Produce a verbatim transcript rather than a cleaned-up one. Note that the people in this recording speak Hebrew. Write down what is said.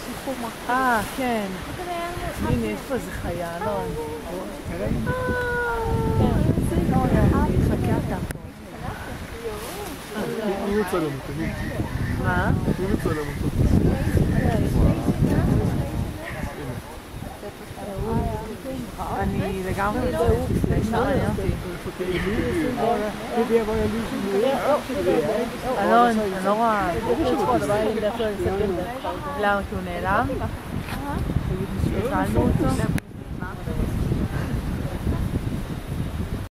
אה, כן. הנה, יש פה איזה חיה, לא? חכה אתה. מי מצלם אותו? מי? מה? מי מצלם אותו? אני לגמרי מצלמת לפני שמעניין אותי. אלון, אני לא רואה. למה? כי הוא נעלם? שאלנו אותו?